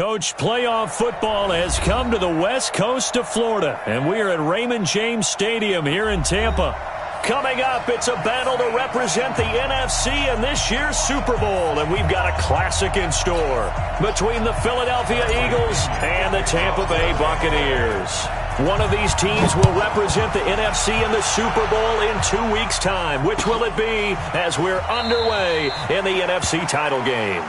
Coach, playoff football has come to the west coast of Florida, and we are at Raymond James Stadium here in Tampa. Coming up, it's a battle to represent the NFC in this year's Super Bowl, and we've got a classic in store between the Philadelphia Eagles and the Tampa Bay Buccaneers. One of these teams will represent the NFC in the Super Bowl in 2 weeks' time. Which will it be as we're underway in the NFC title game?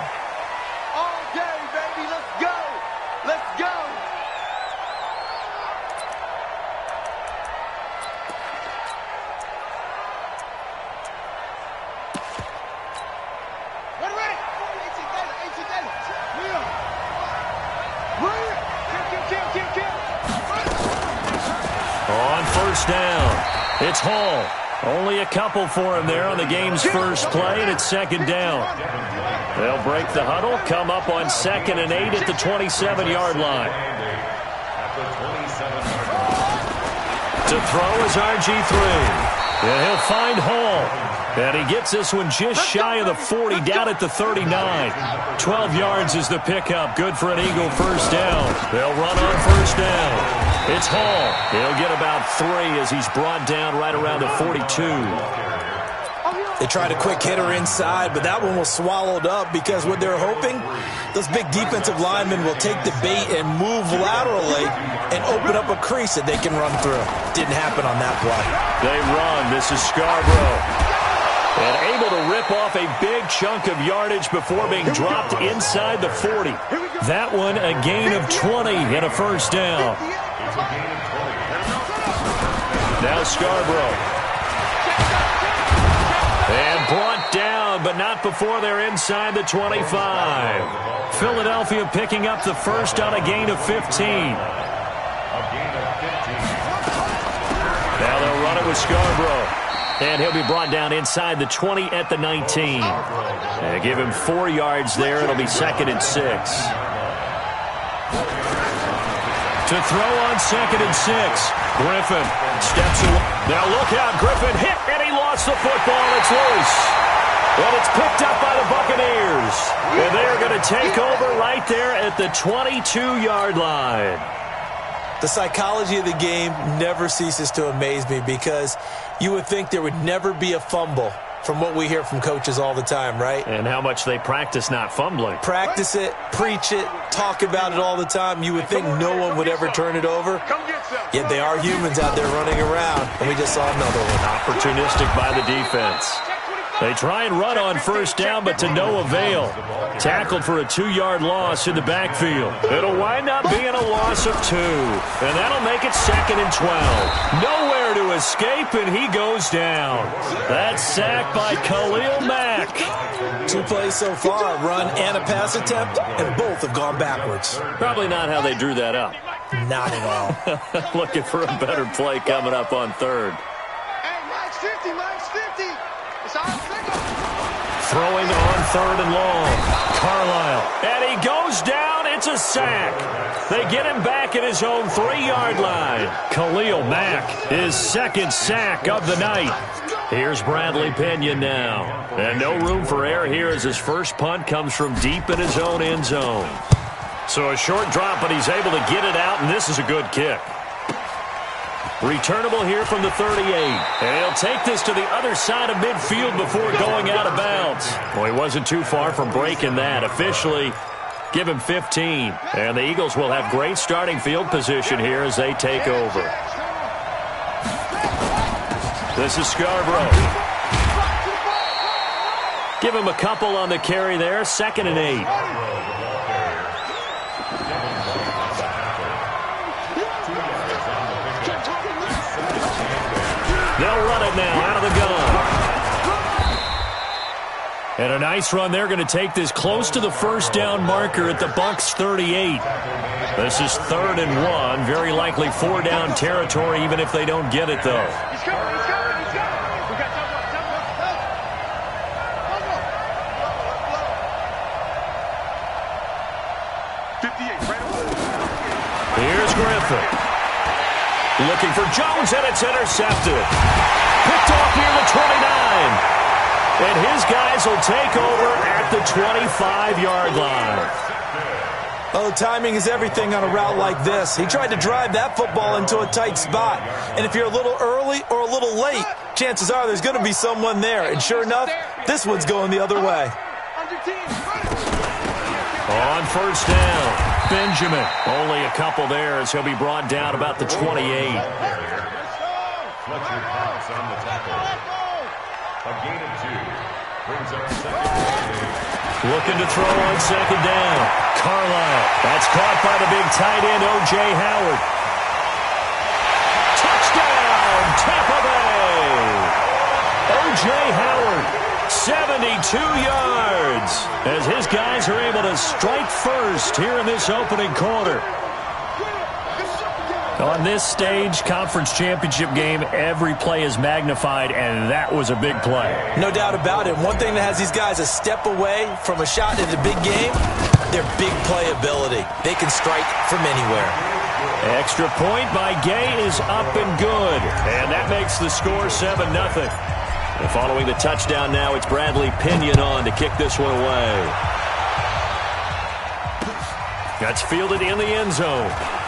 On first down, it's Hall. Only a couple for him there on the game's first play, and it's second down. They'll break the huddle, come up on 2nd and 8 at the 27-yard line. To throw is RG3. And he'll find Hall. And he gets this one just shy of the 40, down at the 39. 12 yards is the pickup. Good for an Eagle first down. They'll run on first down. It's Hall. He'll get about 3 as he's brought down right around the 42. They tried a quick hitter inside, but that one was swallowed up because what they're hoping, those big defensive linemen will take the bait and move laterally and open up a crease that they can run through. Didn't happen on that play. They run. This is Scarborough. And able to rip off a big chunk of yardage before being dropped inside the 40. That one a gain of 20 and a first down. Now Scarborough. And brought down, but not before they're inside the 25. Philadelphia picking up the first on a gain of 15. Now they'll run it with Scarborough. And he'll be brought down inside the 20 at the 19. And give him 4 yards there. It'll be 2nd and 6. To throw on 2nd and 6. Griffin steps away. Now look out. Griffin hit, and he lost the football. It's loose. And it's picked up by the Buccaneers. And they're going to take over right there at the 22-yard line. The psychology of the game never ceases to amaze me because you would think there would never be a fumble from what we hear from coaches all the time, right? And how much they practice not fumbling. Practice it, preach it, talk about it all the time. You would think no one would ever turn it over. Yet they are humans out there running around, and we just saw another one. Opportunistic by the defense. They try and run on first down, but to no avail. Tackled for a 2-yard loss in the backfield. It'll wind up being a loss of 2. And that'll make it 2nd and 12. Nowhere to escape, and he goes down. That's sacked by Khalil Mack. 2 plays so far, a run and a pass attempt, and both have gone backwards. Probably not how they drew that up. Not at all. Looking for a better play coming up on 3rd. Hey, Max 50, Max 50. It's our second. Throwing on 3rd and long. Carlisle. And he goes down. It's a sack. They get him back at his own 3-yard line. Khalil Mack, his 2nd sack of the night. Here's Bradley Pinion now. And no room for error here as his first punt comes from deep in his own end zone. So a short drop, but he's able to get it out, and this is a good kick. Returnable here from the 38. And he'll take this to the other side of midfield before going out of bounds. Well, he wasn't too far from breaking that. Officially, give him 15. And the Eagles will have great starting field position here as they take over. This is Scarborough. Give him a couple on the carry there. 2nd and 8. They'll run it now out of the gun. And a nice run. They're going to take this close to the first down marker at the Bucs 38. This is 3rd and 1. Very likely 4-down territory, even if they don't get it, though. He's coming, he's coming, he's coming. We got Here's Griffin. Looking for Jones, and it's intercepted. Picked off near the 29. And his guys will take over at the 25-yard line. Oh, timing is everything on a route like this. He tried to drive that football into a tight spot. And if you're a little early or a little late, chances are there's going to be someone there. And sure enough, this one's going the other way. On first down, Benjamin. Only a couple there as he'll be brought down about the 28. Fletcher Cox on the tackle. A gain of 2. Brings up second. Looking to throw on second down. Carlisle. That's caught by the big tight end, O.J. Howard. Touchdown, Tampa Bay. O.J. Howard, 72 yards, as his guys are able to strike first here in this opening quarter. On this stage, conference championship game, every play is magnified, and that was a big play. No doubt about it. One thing that has these guys a step away from a shot in the big game, their big play ability. They can strike from anywhere. Extra point by Gay is up and good, and that makes the score 7-0. And following the touchdown now, it's Bradley Pinion on to kick this one away. That's fielded in the end zone.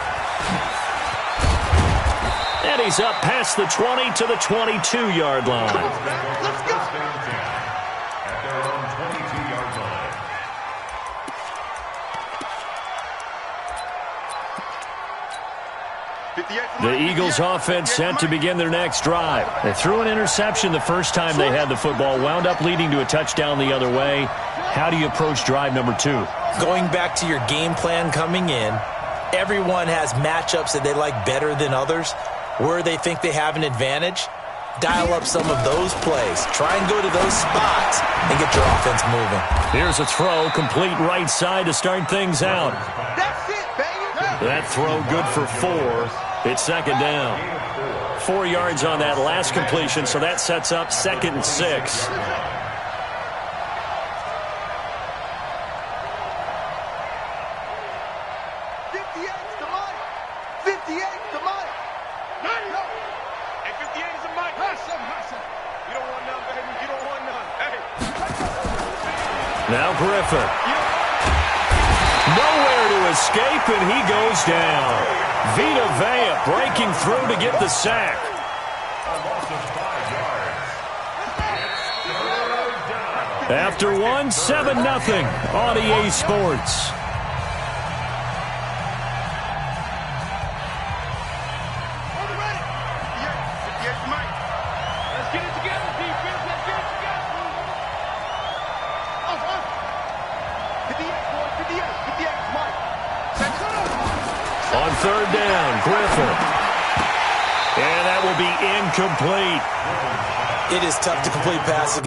And he's up past the 20 to the 22-yard line. Let's go. At their own 22-yard line. The Eagles offense set to begin their next drive. They threw an interception the first time they had the football, wound up leading to a touchdown the other way. How do you approach drive number 2? Going back to your game plan coming in, everyone has matchups that they like better than others. Where they think they have an advantage, dial up some of those plays. Try and go to those spots and get your offense moving. Here's a throw, complete right side to start things out. That's it, baby. That throw good for 4. It's second down. 4 yards on that last completion, so that sets up 2nd and 6. 58 is a mic. You don't want none, baby. You don't want none. Hey. Now Griffin. Nowhere to escape, and he goes down. Vita Vea breaking through to get the sack. A loss of 5 yards. After one, 7-0 on EA Sports. On third down, Griffin. And that will be incomplete. It is tough to complete passes.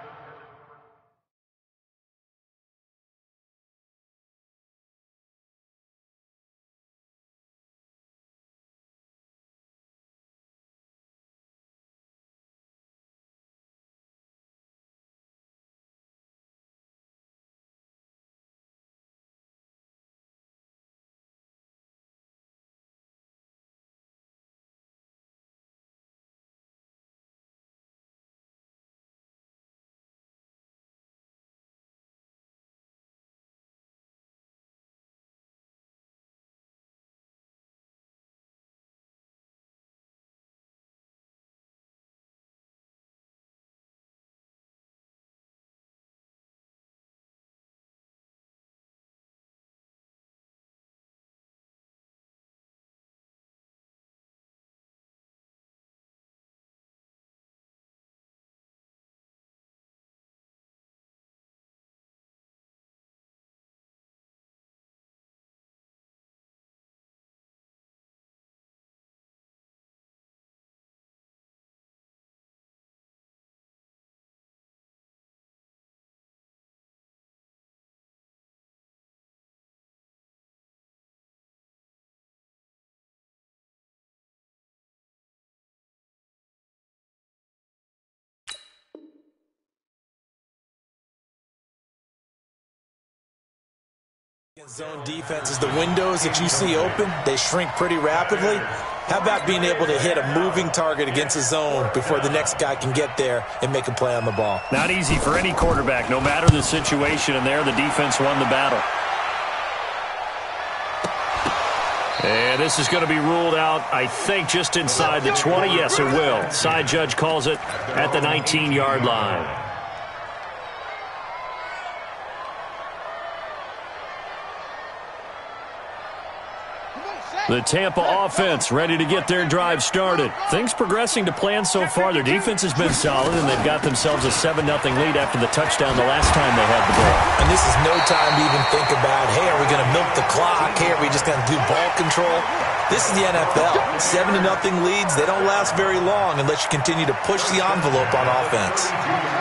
Zone defense is the windows that you see open. They shrink pretty rapidly. How about being able to hit a moving target against a zone before the next guy can get there and make a play on the ball? Not easy for any quarterback, no matter the situation, and there the defense won the battle. And this is going to be ruled out, I think, just inside the 20. Yes, it will. Side judge calls it at the 19-yard line. The Tampa offense ready to get their drive started. Things progressing to plan so far. Their defense has been solid, and they've got themselves a 7-0 lead after the touchdown the last time they had the ball. And this is no time to even think about, hey, are we going to milk the clock? Hey, are we just going to do ball control? This is the NFL. 7-0 leads, they don't last very long unless you continue to push the envelope on offense.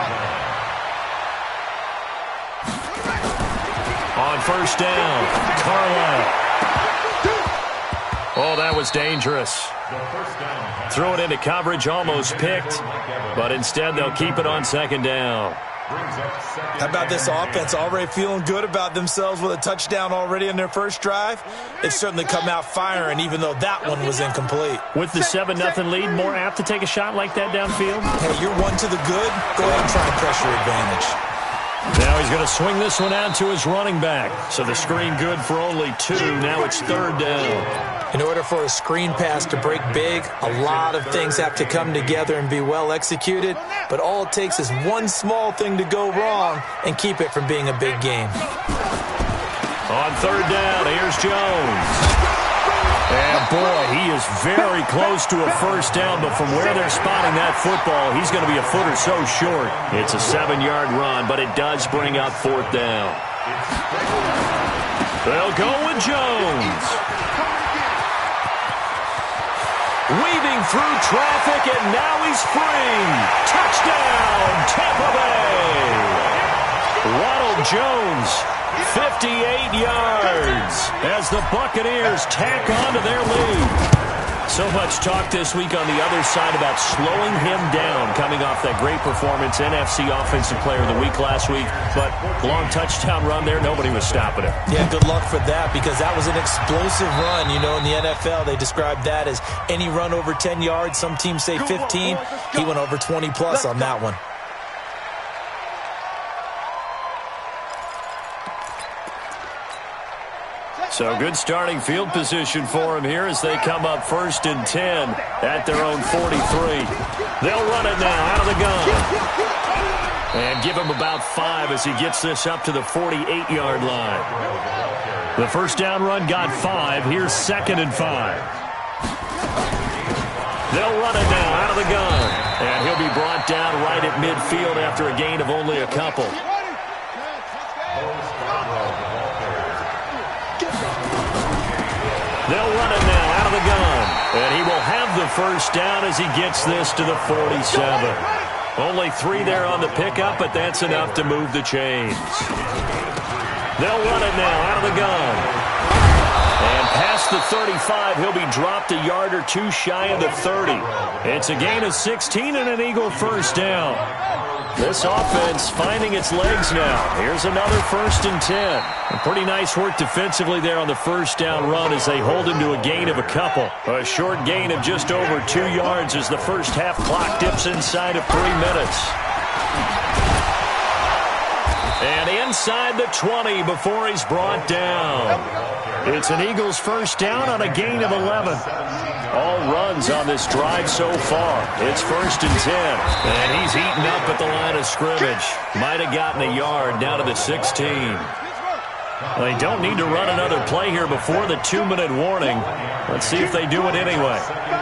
On first down, Carlisle. Oh, that was dangerous. Throw it into coverage, almost picked, but instead they'll keep it on second down. How about this offense already feeling good about themselves with a touchdown already in their first drive? They've certainly come out firing, even though that one was incomplete. With the 7-0 lead, more apt to take a shot like that downfield? Hey, you're one to the good. Go ahead and try and press your advantage. Now he's going to swing this one out to his running back. So the screen good for only 2. Now it's third down. In order for a screen pass to break big, a lot of things have to come together and be well executed. But all it takes is one small thing to go wrong and keep it from being a big game. On third down, here's Jones. And boy, he is very close to a first down, but from where they're spotting that football, he's going to be a foot or so short. It's a 7-yard run, but it does bring up fourth down. They'll go with Jones. Weaving through traffic, and now he's free. Touchdown, Tampa Bay. Ronald Jones, 58 yards as the Buccaneers tack on to their lead. So much talk this week on the other side about slowing him down, coming off that great performance, NFC Offensive Player of the Week last week. But long touchdown run there, nobody was stopping him. Yeah, good luck for that, because that was an explosive run. You know, in the NFL, they describe that as any run over 10 yards. Some teams say 15. He went over 20-plus on that one. So good starting field position for him here as they come up 1st and 10 at their own 43. They'll run it now out of the gun. And give him about 5 as he gets this up to the 48-yard line. The first down run got 5. Here's 2nd and 5. They'll run it now out of the gun. And he'll be brought down right at midfield after a gain of only a couple. They'll run it now out of the gun. And he will have the first down as he gets this to the 47. Only 3 there on the pickup, but that's enough to move the chains. They'll run it now out of the gun. And past the 35, he'll be dropped a yard or 2 shy of the 30. It's a gain of 16 and an Eagle first down. This offense finding its legs now. Here's another 1st and 10. And pretty nice work defensively there on the first down run as they hold him to a gain of a couple. A short gain of just over 2 yards as the first half clock dips inside of 3 minutes. And inside the 20 before he's brought down. It's an Eagles first down on a gain of 11. All runs on this drive so far. It's 1st and 10. And he's eaten up at the line of scrimmage. Might have gotten a yard down to the 16. Well, they don't need to run another play here before the 2-minute warning. Let's see if they do it anyway.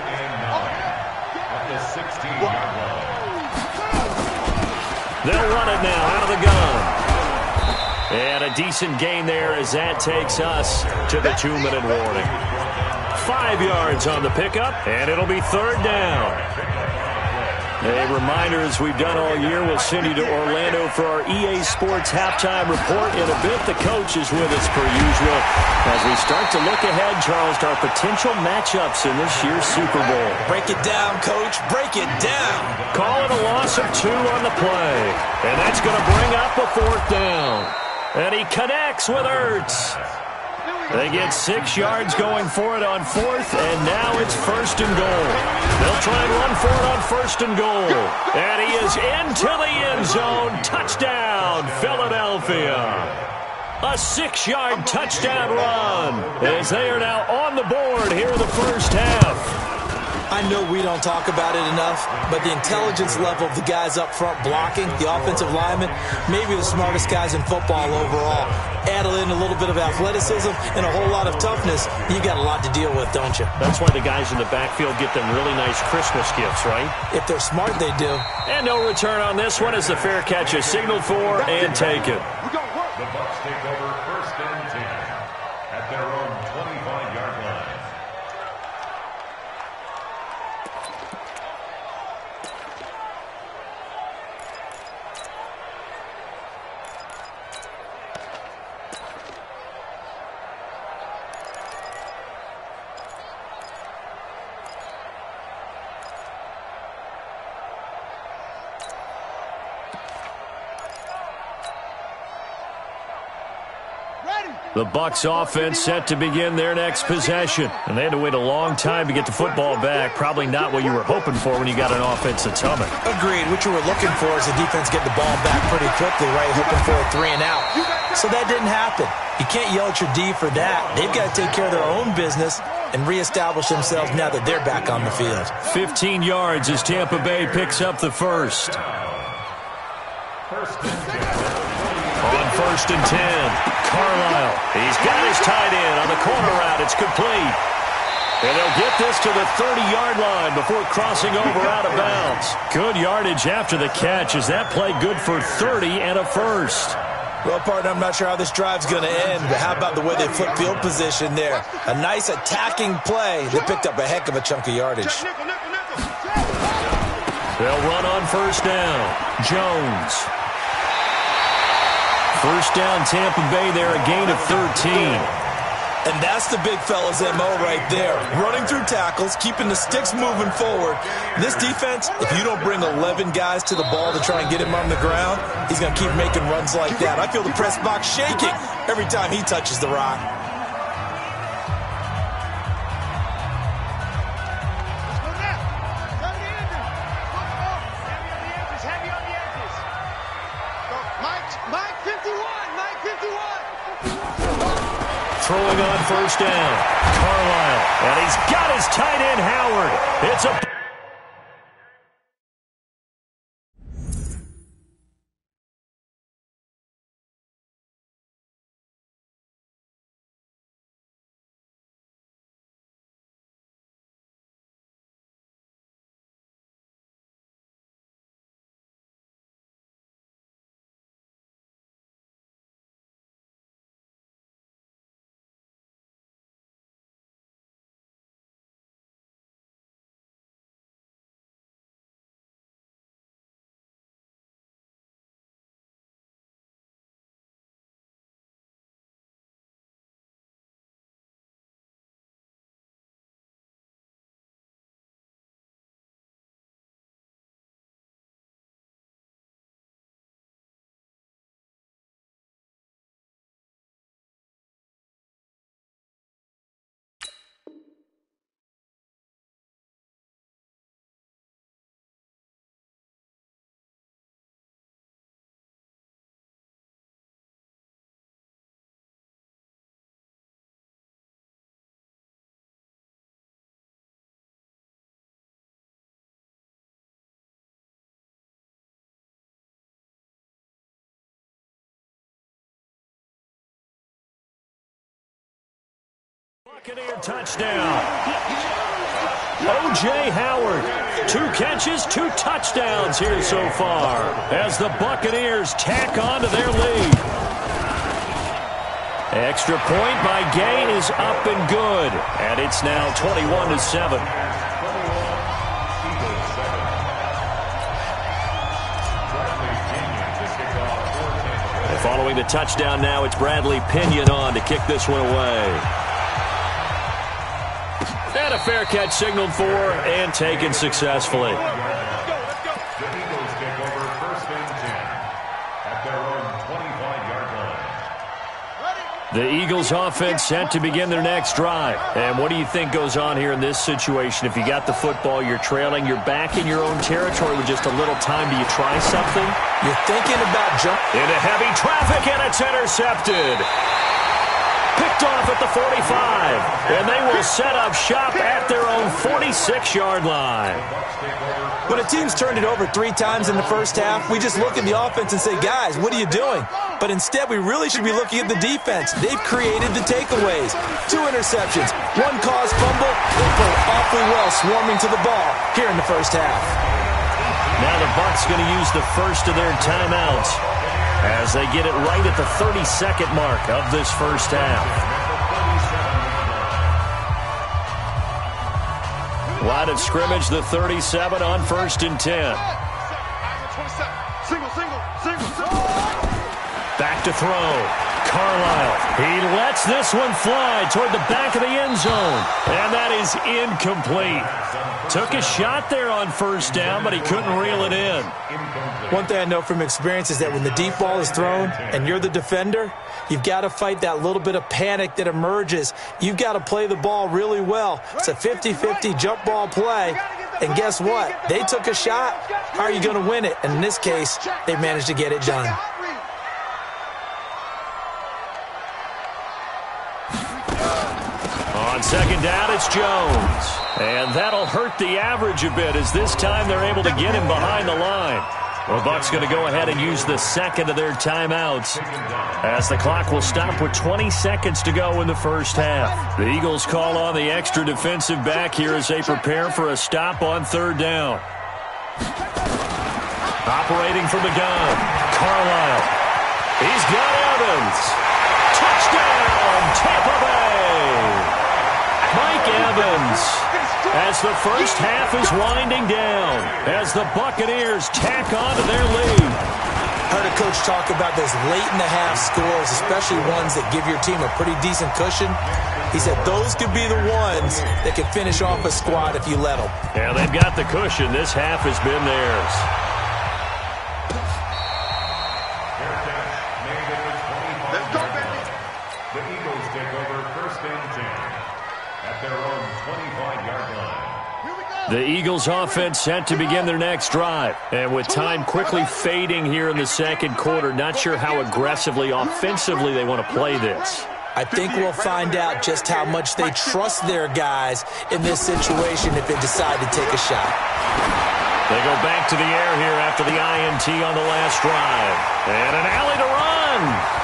They'll run it now out of the gun. And a decent gain there as that takes us to the 2-minute warning. 5 yards on the pickup, and it'll be 3rd down. A reminder, as we've done all year, we'll send you to Orlando for our EA Sports halftime report. In a bit, the coach is with us per usual as we start to look ahead, Charles, to our potential matchups in this year's Super Bowl. Break it down, Coach. Break it down. Call it a loss of 2 on the play. And that's going to bring up a 4th down. And he connects with Ertz. They get 6 yards going for it on 4th, and now it's 1st and goal. They'll try and run for it on 1st and goal. And he is into the end zone. Touchdown, Philadelphia. A 6-yard touchdown run as they are now on the board here in the first half. I know we don't talk about it enough, but the intelligence level of the guys up front blocking, the offensive linemen, maybe the smartest guys in football overall. Add in a little bit of athleticism and a whole lot of toughness, you got a lot to deal with, don't you? That's why the guys in the backfield get them really nice Christmas gifts, right? If they're smart, they do. And no return on this one as the fair catch is signaled for and taken. The Bucs take over 1st and 10 at their own 25-yard line. The Bucs offense set to begin their next possession. And they had to wait a long time to get the football back. Probably not what you were hoping for when you got an offense that's humming. Agreed. What you were looking for is the defense getting the ball back pretty quickly, right? Hoping for a 3 and out. So that didn't happen. You can't yell at your D for that. They've got to take care of their own business and reestablish themselves now that they're back on the field. 15 yards as Tampa Bay picks up the first. On 1st and 10, Carlisle. He's got his tight end on the corner route. It's complete. And they'll get this to the 30-yard line before crossing over out of bounds. Good yardage after the catch. Is that play good for 30 and a first? Well, partner, I'm not sure how this drive's going to end, but how about the way they flip field position there? A nice attacking play. They picked up a heck of a chunk of yardage. They'll run on 1st down. Jones. 1st down, Tampa Bay there, a gain of 13. And that's the big fella's MO right there. Running through tackles, keeping the sticks moving forward. This defense, if you don't bring 11 guys to the ball to try and get him on the ground, he's going to keep making runs like that. I feel the press box shaking every time he touches the rock. Throwing on 1st down, Carlisle, and he's got his tight end, Howard. It's a... Buccaneer touchdown. O.J. Howard, 2 catches, 2 touchdowns here so far as the Buccaneers tack on to their lead. Extra point by Gay is up and good, and it's now 21-7. Following the touchdown now, it's Bradley Pinion on to kick this one away. And a fair catch signaled for and taken successfully. The Eagles take over 1st and 10 at their own 25-yard line. The Eagles offense set to begin their next drive. And what do you think goes on here in this situation? If you got the football, you're trailing, you're back in your own territory with just a little time. Do you try something? You're thinking about jumping into heavy traffic, and it's intercepted. Picked off at the 45. And they will set up shop at their own 46-yard line. When a team's turned it over 3 times in the first half, we just look at the offense and say, guys, what are you doing? But instead, we really should be looking at the defense. They've created the takeaways. 2 interceptions, 1 caused fumble. They played awfully well swarming to the ball here in the first half. Now the Bucs going to use the first of their timeouts as they get it right at the 32nd mark of this first half. Line of scrimmage, the 37 on 1st and 10. Back to throw. Carlisle. He lets this one fly toward the back of the end zone. And that is incomplete. Took a shot there on 1st down, but he couldn't reel it in. One thing I know from experience is that when the deep ball is thrown and you're the defender, you've got to fight that little bit of panic that emerges. You've got to play the ball really well. It's a 50-50 jump ball play. And guess what? They took a shot. How are you going to win it? And in this case, they managed to get it done. On 2nd down, it's Jones. And that'll hurt the average a bit as this time they're able to get him behind the line. The Bucs going to go ahead and use the second of their timeouts as the clock will stop with 20 seconds to go in the first half. The Eagles call on the extra defensive back here as they prepare for a stop on 3rd down. Operating from the gun, Carlisle. He's got Evans. Touchdown, Tampa Bay! Mike Evans, as the first half is winding down, as the Buccaneers tack on to their lead. Heard a coach talk about those late-in-the-half scores, especially ones that give your team a pretty decent cushion. He said those could be the ones that could finish off a squad if you let them. Yeah, they've got the cushion. This half has been theirs. Let's go, baby. The Eagles take over 1st and 10 at their own 25-yard line. The Eagles offense set to begin their next drive. And with time quickly fading here in the 2nd quarter, not sure how aggressively, offensively they want to play this. I think we'll find out just how much they trust their guys in this situation if they decide to take a shot. They go back to the air here after the INT on the last drive. And an alley to run.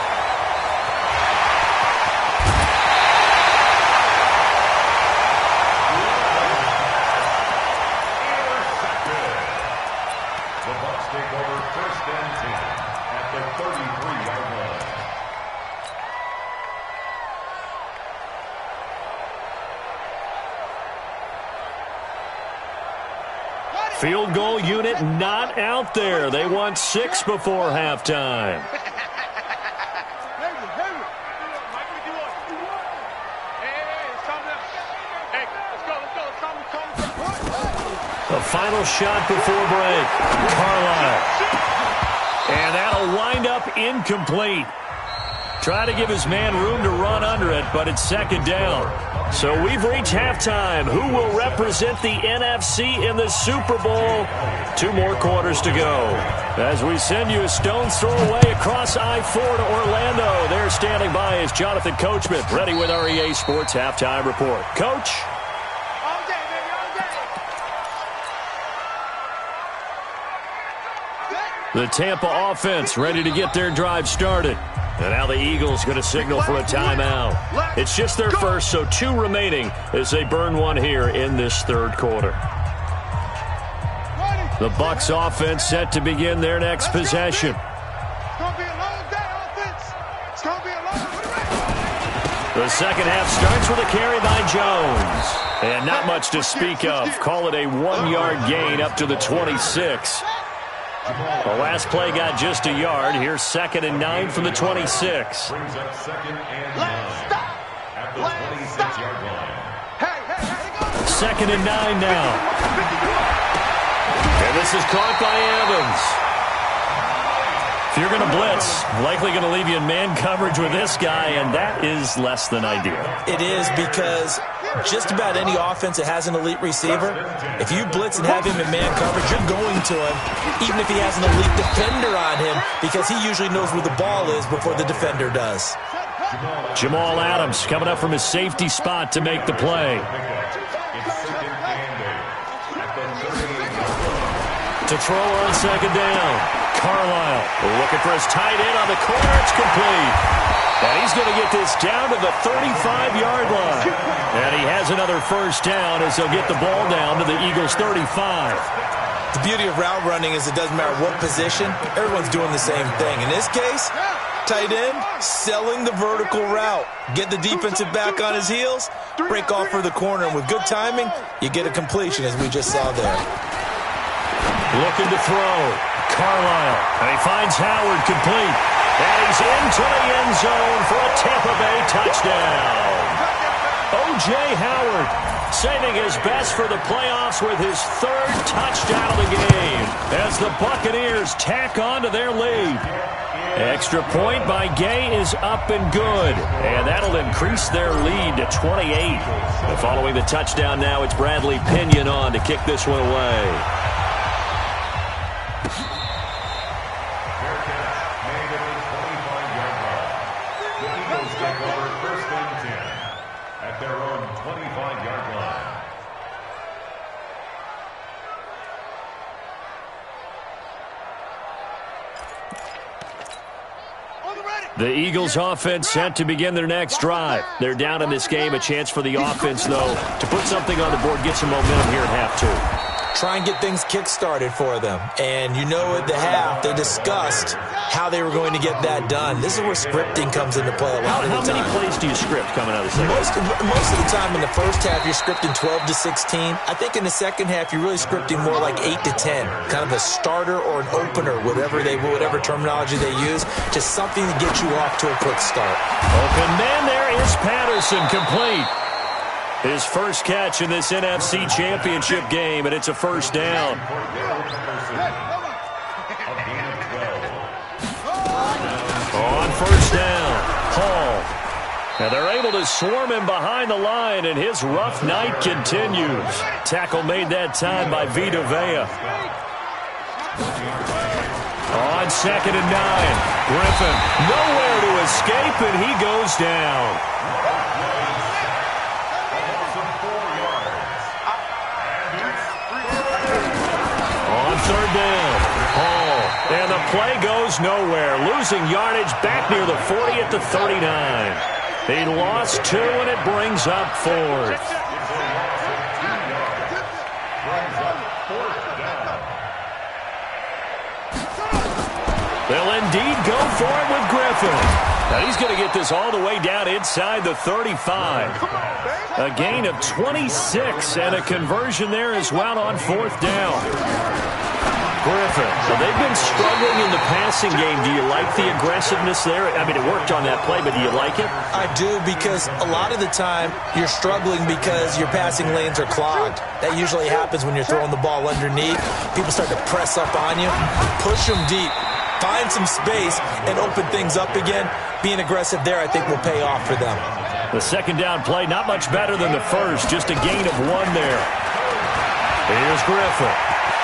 Field goal unit not out there. They want 6 before halftime. The final shot before break. Carlisle. And that'll wind up incomplete. Try to give his man room to run under it, but it's 2nd down. So we've reached halftime. Who will represent the NFC in the Super Bowl? 2 more quarters to go. As we send you a stone's throw away across I-4 to Orlando. There standing by is Jonathan Coachman, ready with our EA Sports Halftime Report. Coach? The Tampa offense ready to get their drive started. And now the Eagles going to signal for a timeout. It's just their first, so 2 remaining as they burn one here in this 3rd quarter. The Bucs offense set to begin their next possession. The second half starts with a carry by Jones. And not much to speak of. Call it a 1-yard gain up to the 26. The last play got just a yard. Here's 2nd and 9 from the 26. Brings up 2nd and 9 at the 26-yard line. 2nd and 9 now. And this is caught by Evans. If you're going to blitz, likely going to leave you in man coverage with this guy, and that is less than ideal. It is, because just about any offense that has an elite receiver, if you blitz and have him in man coverage, you're going to him, even if he has an elite defender on him, because he usually knows where the ball is before the defender does. Jamal Adams coming up from his safety spot to make the play. To throw on second down. Carlisle looking for his tight end on the corner. It's complete. And he's going to get this down to the 35-yard line. And he has another first down as they'll get the ball down to the Eagles' 35. The beauty of route running is it doesn't matter what position. Everyone's doing the same thing. In this case, tight end selling the vertical route. Get the defensive back on his heels, break off for the corner. And with good timing, you get a completion, as we just saw there. Looking to throw. Carlisle. And he finds Howard complete. And he's into the end zone for a Tampa Bay touchdown. O.J. Howard saving his best for the playoffs with his third touchdown of the game as the Buccaneers tack on to their lead. Extra point by Gay is up and good, and that'll increase their lead to 28. And following the touchdown now, it's Bradley Pinion on to kick this one away. The Eagles offense set to begin their next drive. They're down in this game. A chance for the offense, though, to put something on the board, get some momentum here at half two. Try and get things kick-started for them. And you know at the half, they discussed how they were going to get that done. This is where scripting comes into play a lot of the time. How many plays do you script coming out of the second? Most of the time in the first half, you're scripting 12 to 16. I think in the second half, you're really scripting more like 8 to 10. Kind of a starter or an opener, whatever terminology they use. Just something to get you off to a quick start. Open man, there is Patterson, complete. His first catch in this NFC Championship game, and it's a first down. On first down, Hall. And they're able to swarm him behind the line, and his rough night continues. Tackle made that time by Vita Vea. On 2nd and 9, Griffin nowhere to escape, and he goes down. Third down, Hall, and the play goes nowhere. Losing yardage back near the 40 at the 39. He lost 2, and it brings up 4th. They'll indeed go for it with Griffin. Now he's going to get this all the way down inside the 35. A gain of 26 and a conversion there as well on 4th down. Griffin. So they've been struggling in the passing game. Do you like the aggressiveness there? I mean, it worked on that play, but do you like it? I do, because a lot of the time you're struggling because your passing lanes are clogged. That usually happens when you're throwing the ball underneath. People start to press up on you. Push them deep. Find some space and open things up again. Being aggressive there, I think, will pay off for them. The second down play, not much better than the first. Just a gain of 1 there. Here's Griffin.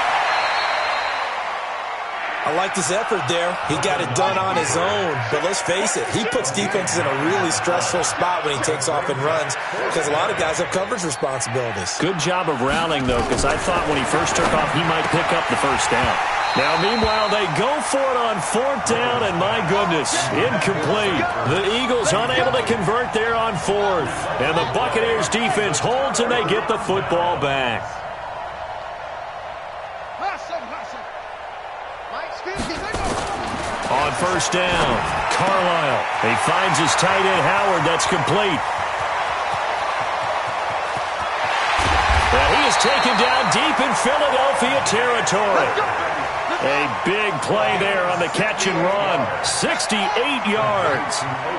I like this effort there. He got it done on his own. But let's face it, he puts defenses in a really stressful spot when he takes off and runs, because a lot of guys have coverage responsibilities. Good job of rallying, though, because I thought when he first took off, he might pick up the first down. Now, meanwhile, they go for it on 4th down, and my goodness, incomplete. The Eagles unable to convert there on 4th. And the Buccaneers defense holds, and they get the football back. On first down, Carlisle. He finds his tight end, Howard. That's complete. And he is taken down deep in Philadelphia territory. A big play there on the catch and run. 68 yards.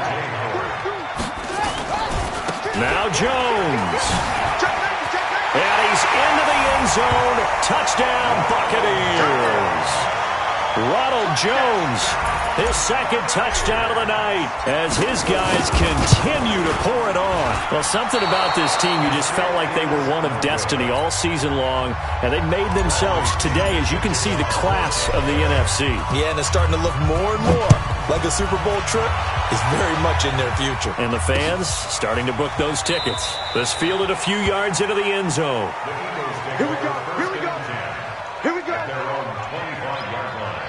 Now Jones. And he's into the end zone. Touchdown, Buccaneers. Ronald Jones his second touchdown of the night as his guys continue to pour it on. Well, something about this team, you just felt like they were one of destiny all season long, and they made themselves today, as you can see, the class of the NFC. Yeah, and it's starting to look more and more like a Super Bowl trip is very much in their future. And the fans starting to book those tickets. This fielded a few yards into the end zone. Here we go. Here we go. Here we go. At their own 25-yard line.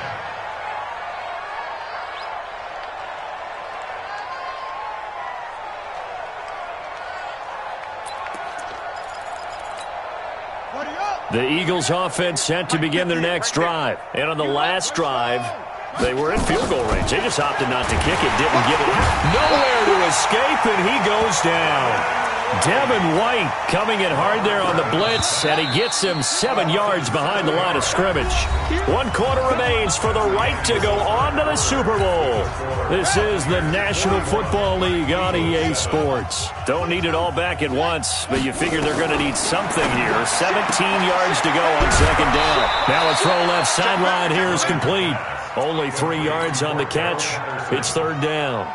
The Eagles offense set to begin their next drive. And on the last drive, they were in field goal range. They just opted not to kick it, didn't get it. Nowhere to escape, and he goes down. Devin White coming in hard there on the blitz, and he gets him 7 yards behind the line of scrimmage. 1 quarter remains for the right to go on to the Super Bowl. This is the National Football League on EA Sports. Don't need it all back at once, but you figure they're going to need something here. 17 yards to go on second down. Now a throw left sideline here is complete. Only 3 yards on the catch. It's third down.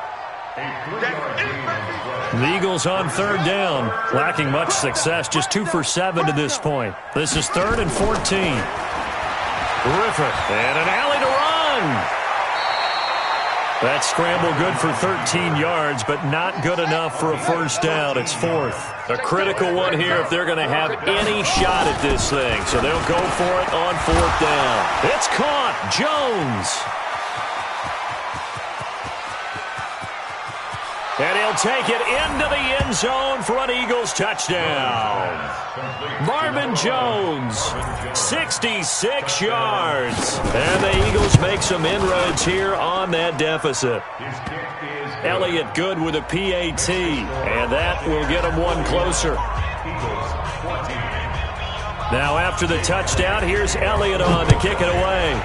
The Eagles on third down, lacking much success, just 2 for 7 to this point. This is 3rd and 14. Griffith, and an alley to run. That scramble good for 13 yards, but not good enough for a first down. It's 4th. A critical one here if they're going to have any shot at this thing. So they'll go for it on 4th down. It's caught. Jones. And he'll take it into the end zone for an Eagles touchdown. Marvin Jones, 66 yards. And the Eagles make some inroads here on that deficit. Elliott good with a PAT, and that will get him one closer. Now after the touchdown, here's Elliott on to kick it away.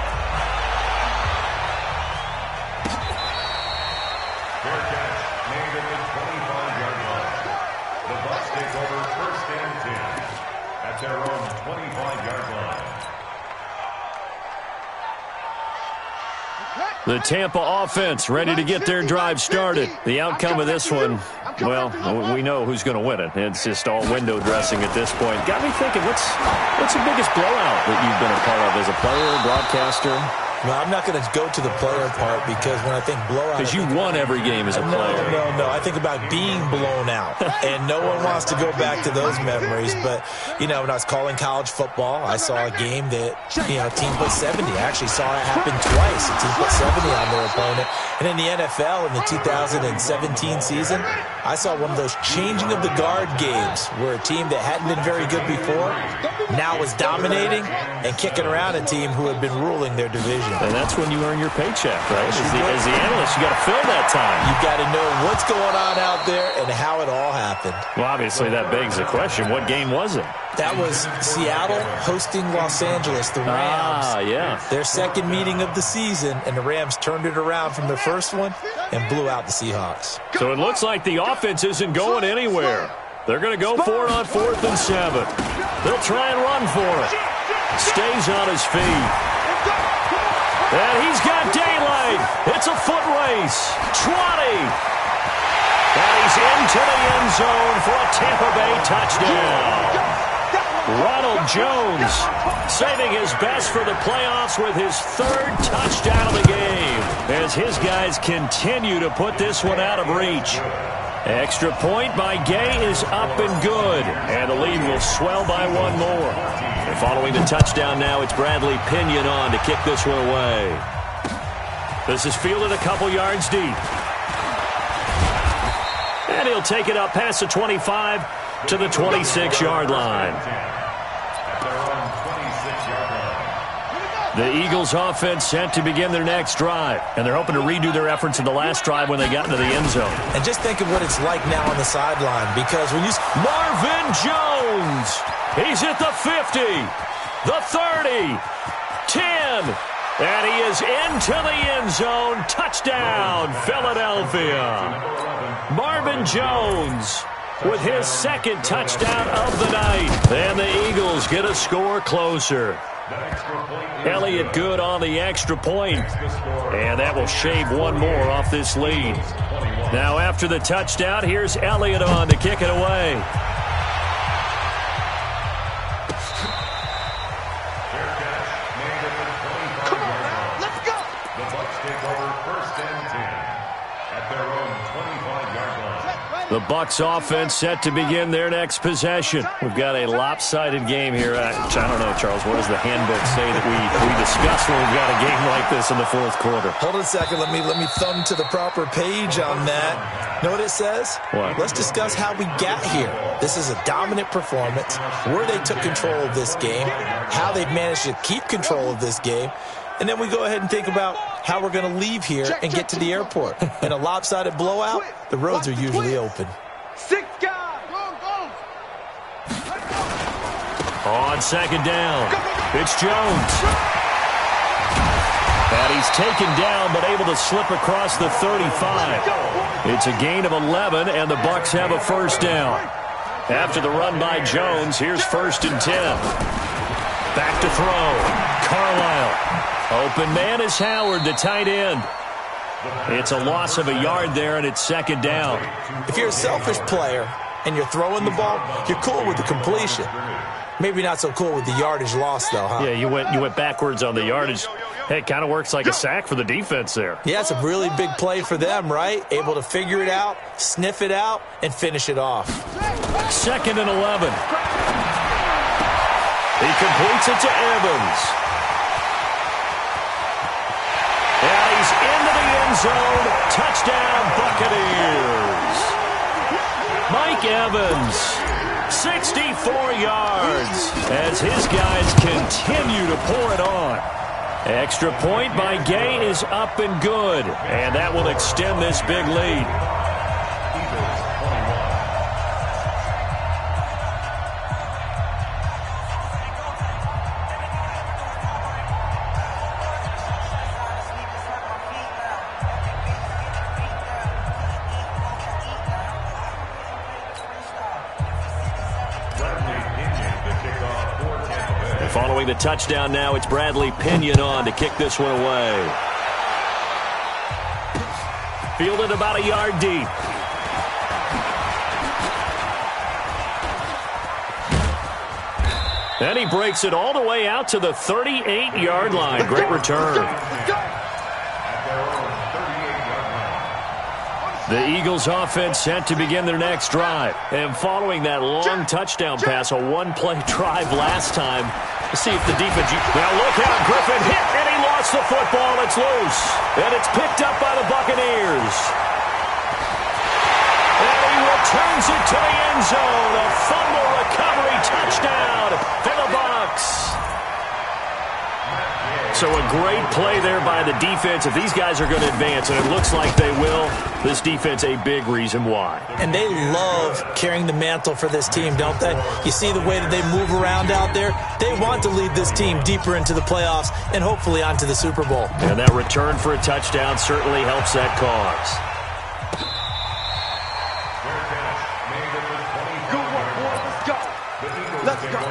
The Tampa offense ready to get their drive started. The outcome of this one, well, we know who's going to win it. It's just all window dressing at this point. Got me thinking, what's the biggest blowout that you've been a part of as a player, broadcaster? No, I'm not going to go to the player part because when I think blowout... Because you won every game as a player. No. I think about being blown out. And no one wants to go back to those memories. But, when I was calling college football, I saw a game that, a team put 70. I actually saw it happen twice. A team put 70 on their opponent. And in the NFL, in the 2017 season, I saw one of those changing of the guard games where a team that hadn't been very good before now was dominating and kicking around a team who had been ruling their division. And that's when you earn your paycheck, right? As the analyst, you got to fill that time. You got to know what's going on out there and how it all happened. Well, obviously that begs the question, what game was it? That was Seattle hosting Los Angeles, the Rams. Yeah. Their second meeting of the season, and the Rams turned it around from their first one and blew out the Seahawks. So it looks like the offense isn't going anywhere. They're going to go for it on 4th and 7. They'll try and run for it. Stays on his feet. And he's got daylight. It's a foot race. 20. And he's into the end zone for a Tampa Bay touchdown. Ronald Jones saving his best for the playoffs with his 3rd touchdown of the game as his guys continue to put this one out of reach. Extra point by Gay is up and good, and the lead will swell by 1 more. And following the touchdown now, it's Bradley Pinion on to kick this one away. This is fielded a couple yards deep. And he'll take it up past the 25 to the 26-yard line. The Eagles offense set to begin their next drive, and they're hoping to redo their efforts in the last drive when they got into the end zone. And just think of what it's like now on the sideline, because when you... Marvin Jones! He's at the 50, the 30, 10, and he is into the end zone. Touchdown, Philadelphia. Marvin Jones with his 2nd touchdown of the night. And the Eagles get a score closer. Elliott good on the extra point. And that will shave one more off this lead. Now after the touchdown, here's Elliott on to kick it away. Come on now, let's go. The Bucs take over 1st and 10 at their own 25-yard line. The Bucs offense set to begin their next possession. We've got a lopsided game here. I don't know, Charles. What does the handbook say that we discuss when we've got a game like this in the fourth quarter? Hold on a second. Let me thumb to the proper page on that. Know what it says? What? Let's discuss how we got here. This is a dominant performance, where they took control of this game, how they've managed to keep control of this game, and then we go ahead and think about how we're going to leave here and get to the airport. In a lopsided blowout, the roads are usually open. 6 guys. Go. On second down, it's Jones. And he's taken down but able to slip across the 35. It's a gain of 11, and the Bucs have a first down. After the run by Jones, here's 1st and 10. Back to throw. Carlisle. Open man is Howard, the tight end. It's a loss of a yard there, and it's second down. If you're a selfish player and you're throwing the ball, you're cool with the completion. Maybe not so cool with the yardage loss, though, huh? Yeah, you went backwards on the yardage. Hey, it kind of works like a sack for the defense there. Yeah, it's a really big play for them, right? Able to figure it out, sniff it out, and finish it off. 2nd and 11. He completes it to Evans. And he's into the end zone. Touchdown, Buccaneers. Mike Evans, 64 yards, as his guys continue to pour it on. Extra point by Gay is up and good, and that will extend this big lead. Following the touchdown now, it's Bradley Pinion on to kick this one away. Fielded about a yard deep. And he breaks it all the way out to the 38-yard line. Great return. The Eagles offense set to begin their next drive. And following that long touchdown pass, a one-play drive last time, let's see if the defense... Now look out, Griffin hit, and he lost the football. It's loose. And it's picked up by the Buccaneers. And he returns it to the end zone. A fumble recovery touchdown for the Bucs. So a great play there by the defense. If these guys are going to advance, and it looks like they will, this defense a big reason why. And they love carrying the mantle for this team, don't they? You see the way that they move around out there? They want to lead this team deeper into the playoffs and hopefully onto the Super Bowl. And that return for a touchdown certainly helps that cause. Let's go.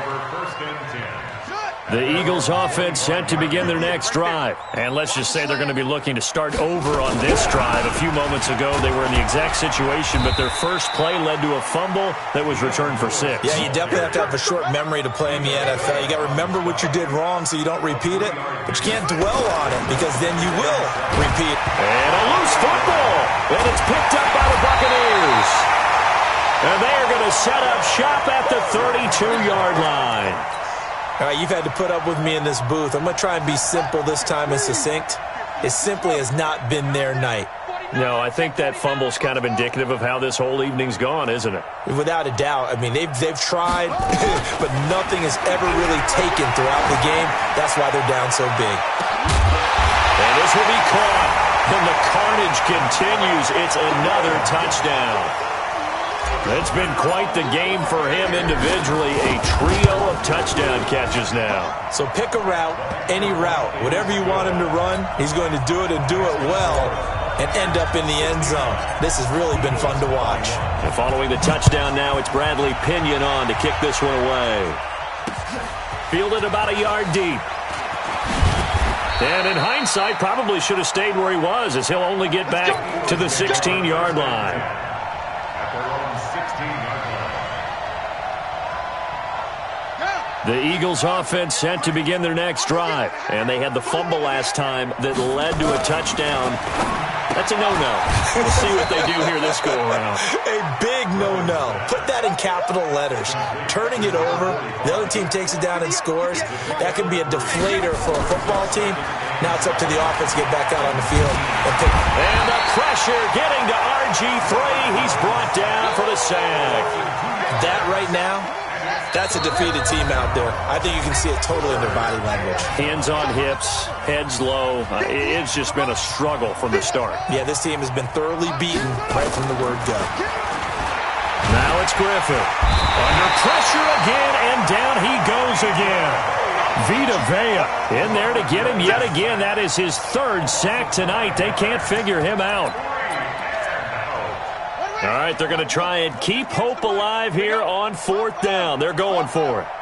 The Eagles offense set to begin their next drive. And let's just say they're going to be looking to start over on this drive. A few moments ago, they were in the exact situation, but their first play led to a fumble that was returned for 6. Yeah, you definitely have to have a short memory to play in the NFL. You got to remember what you did wrong so you don't repeat it, but you can't dwell on it because then you will repeat. And a loose football, and it's picked up by the Buccaneers. And they are going to set up shop at the 32-yard line. All right, you've had to put up with me in this booth. I'm going to try and be simple this time and succinct. It simply has not been their night. No, I think that fumble's kind of indicative of how this whole evening's gone, isn't it? Without a doubt. I mean, they've tried, but nothing has ever really taken throughout the game. That's why they're down so big. And this will be caught. And the carnage continues. It's another touchdown. It's been quite the game for him individually. A trio of touchdown catches now. So pick a route, any route. Whatever you want him to run, he's going to do it and do it well and end up in the end zone. This has really been fun to watch. And following the touchdown now, it's Bradley Pinion on to kick this one away. fielded about a yard deep. And in hindsight, probably should have stayed where he was, as he'll only get back to the 16-yard line. At their own 16-yard line. The Eagles offense set to begin their next drive. And they had the fumble last time that led to a touchdown. That's a no-no. We'll see what they do here this go-around. A big no-no. Put that in capital letters. Turning it over, the other team takes it down and scores. That can be a deflator for a football team. Now it's up to the offense to get back out on the field. And the pressure getting to RG3. He's brought down for the sack. That right now, that's a defeated team out there. I think you can see it totally in their body language. Hands on hips, heads low. It's just been a struggle from the start. Yeah, this team has been thoroughly beaten right from the word go. Now it's Griffin. Under pressure again, and down he goes again. Vita Vea in there to get him yet again. That is his third sack tonight. They can't figure him out. All right, they're going to try and keep hope alive here on 4th down. They're going for it.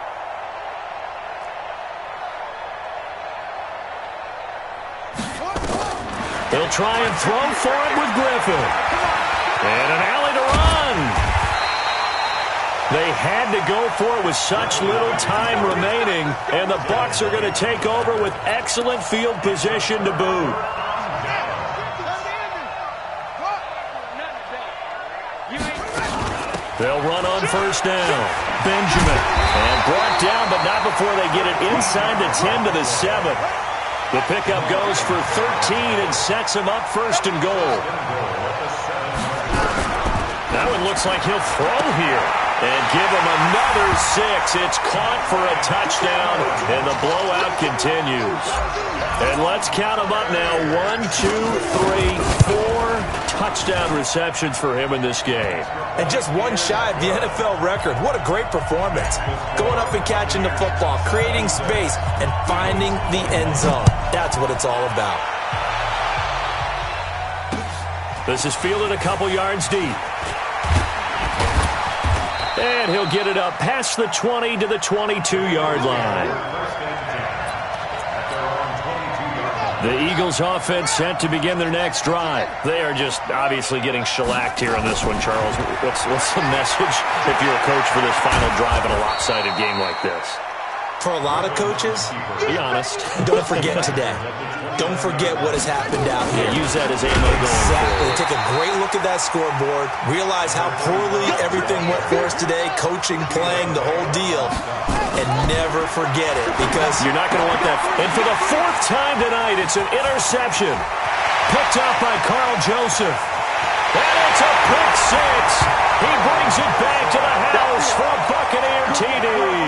They'll try and throw for it with Griffin. And an alley to run. They had to go for it with such little time remaining, and the Bucs are going to take over with excellent field position to boot. They'll run on 1st down. Benjamin. And brought down, but not before they get it inside the 10 to the 7. The pickup goes for 13 and sets him up 1st and goal. Now it looks like he'll throw here and give him another 6. It's caught for a touchdown, and the blowout continues. And let's count them up now. 1, 2, 3, 4 touchdown receptions for him in this game. And just one shy of the NFL record. What a great performance. Going up and catching the football, creating space, and finding the end zone. That's what it's all about. This is fielded a couple yards deep. And he'll get it up past the 20 to the 22-yard line. The Eagles offense set to begin their next drive. They are just obviously getting shellacked here on this one, Charles. What's the message if you're a coach for this final drive in a lopsided game like this? For a lot of coaches, be honest. Don't forget today. Don't forget what has happened out here. Yeah, use that as ammo going forward. Take a great look at that scoreboard. Realize how poorly everything went for us today. Coaching, playing, the whole deal. And never forget it, because you're not going to want that. And for the 4th time tonight, it's an interception. Picked up by Carl Joseph. And it's a pick 6. He brings it back to the house for a Buccaneer TD.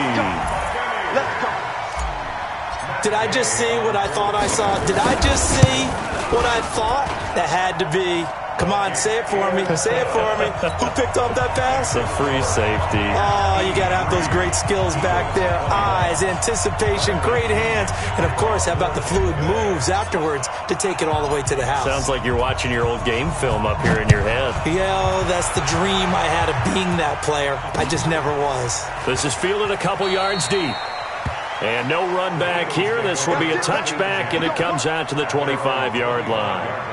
Did I just see what I thought I saw? Did I just see what I thought? That had to be. Come on, say it for me. Say it for me. Who picked up that pass? The free safety. Oh, you got to have those great skills back there. Eyes, anticipation, great hands. And, of course, how about the fluid moves afterwards to take it all the way to the house? Sounds like you're watching your old game film up here in your head. Yeah, that's the dream I had of being that player. I just never was. This is fielded a couple yards deep. And no run back here. This will be a touchback, and it comes out to the 25-yard line.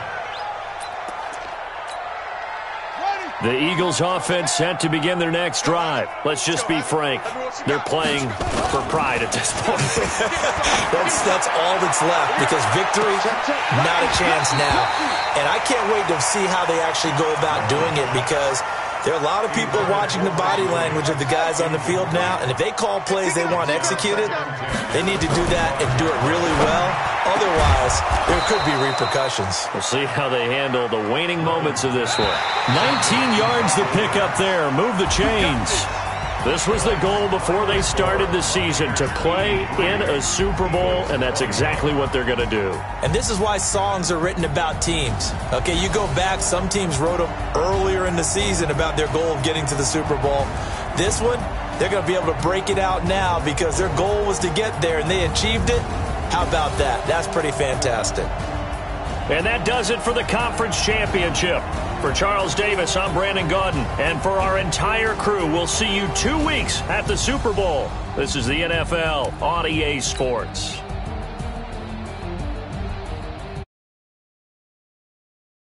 The Eagles offense set to begin their next drive. Let's just be frank. They're playing for pride at this point. that's all that's left, because victory, not a chance now. And I can't wait to see how they actually go about doing it, because there are a lot of people watching the body language of the guys on the field now, and if they call plays they want executed, they need to do that and do it really well. Otherwise, there could be repercussions. We'll see how they handle the waning moments of this one. 19 yards to pick up there. Move the chains. This was the goal before they started the season, to play in a Super Bowl, and that's exactly what they're going to do. And this is why songs are written about teams. Okay, you go back, some teams wrote them earlier in the season about their goal of getting to the Super Bowl. This one, they're going to be able to break it out now because their goal was to get there, and they achieved it. How about that? That's pretty fantastic. And that does it for the conference championship. For Charles Davis, I'm Brandon Gaudin. And for our entire crew, we'll see you 2 weeks at the Super Bowl. This is the NFL on EA Sports.